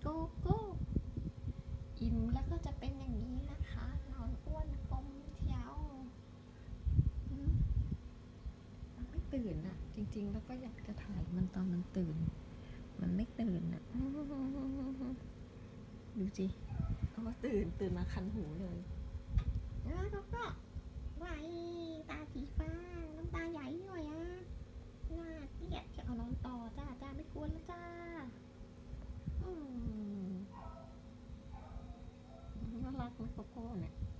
โกโก้อิ่มแล้วก็จะเป็นอย่างนี้นะคะนอนอ้วนกลมเชียวมันไม่ตื่นอะจริงๆแล้วก็อยากจะถ่ายมันตอนมันตื่นมันไม่ตื่นอะดูสิเขาว่าตื่นมาคันหูเลยแล้วก็ไหวตาสีฟ้าน้ำตาใหญ่หน่อยอะน่าเกลียดจะเอานอนต่อจ้าไม่กวนแล้วจ้าน่ารักนะโกโก้เนี่ย